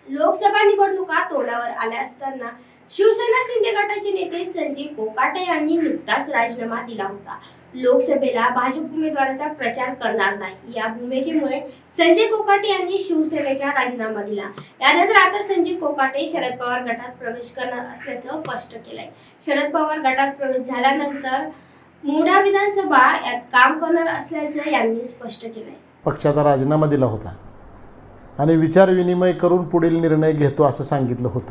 लोकसभा निवडणुका तोंडावर आल्या असताना शिवसेना शिंदे गटाचे नेते संजय कोकाटे यांनी नुकताच राजीनामा दिला होता। लोकसभेला भाजप उमेदवाराचा प्रचार करणार नाही या भूमिकेमुळे संजय कोकाटे यांनी शिवसेनेचा राजीनामा दिला। यानंतर आता संजय कोकाटे शरद पवार गटात प्रवेश करणार असल्याचं स्पष्ट केलंय। शरद पवार गटात प्रवेश झाल्यानंतर मोढा विधानसभा यात काम करणार असल्याचं यांनी स्पष्ट केलंय। पक्षाचा राजीनामा दिला होता आणि विचार विनिमय करून पुढील निर्णय घेतो असं सांगितलं होतं।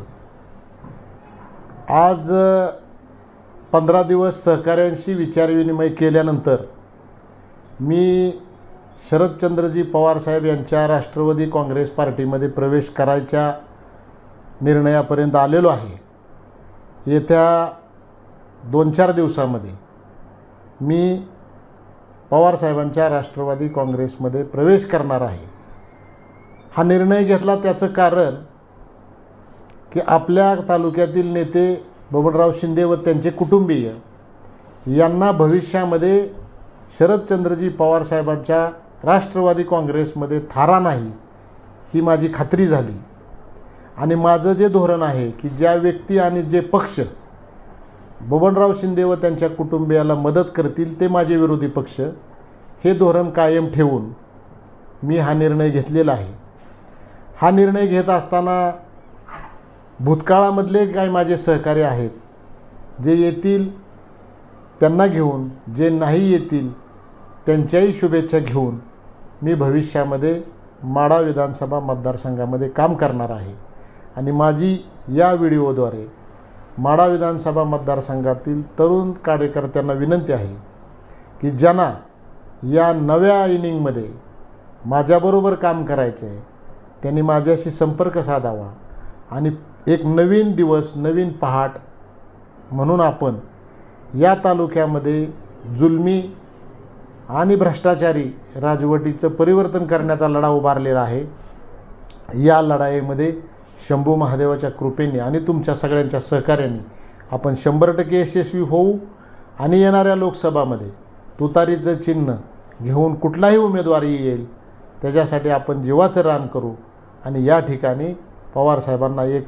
आज 15 दिवस सहकाऱ्यांशी विचार विनिमय केल्यानंतर मी शरदचंद्रजी पवार साहेब यांच्या राष्ट्रवादी काँग्रेस पार्टीमध्ये प्रवेश करायच्या निर्णयापर्यंत आलेलो आहे। येत्या 2-4 दिवसामध्ये मी पवार साहेबांच्या राष्ट्रवादी काँग्रेसमध्ये प्रवेश करणार आहे। हा निर्णय घेतला त्याचं कारण की आपल्या तालुक्यातील नेते बबनराव शिंदे व त्यांचे कुटुंबीय यांना भविष्यामध्ये शरदचंद्रजी पवार साहेबांच्या राष्ट्रवादी काँग्रेसमध्ये थारा नाही ही माझी खात्री झाली। आणि माझं जे धोरण आहे की ज्या व्यक्ती आणि जे पक्ष बबनराव शिंदे व त्यांच्या कुटुंबियाला मदत करतील ते माझे विरोधी पक्ष, हे धोरण कायम ठेवून मी हा निर्णय घेतलेला आहे। हा निर्णय घेत असताना भूतकाळामधले काही माझे सहकारी आहेत जे येतील त्यांना घेऊन, जे नाही येतील त्यांच्याही शुभेच्छा घेऊन मी भविष्यामध्ये माढा विधानसभा मतदारसंघामध्ये काम करणार आहे। आणि माझी या व्हिडिओद्वारे माढा विधानसभा मतदारसंघातील तरुण कार्यकर्त्यांना विनंती आहे की ज्यांना या नव्या इनिंगमध्ये माझ्याबरोबर काम करायचं आहे त्यांनी माझ्याशी संपर्क साधावा आणि एक नवीन दिवस, नवीन पहाट म्हणून आपण या तालुक्यामध्ये जुलमी आणि भ्रष्टाचारी राजवटीचं परिवर्तन करण्याचा लढा उभारलेला आहे। या लढाईमध्ये शंभू महादेवाच्या कृपेने आणि तुमच्या सगळ्यांच्या सहकार्याने आपण 100% यशस्वी होऊ आणि येणाऱ्या लोकसभामध्ये तुतारीचं चिन्ह घेऊन कुठलाही उमेदवार येईल त्याच्यासाठी आपण जीवाचं रान करू आणि या ठिकाणी पवार साहेबांना एक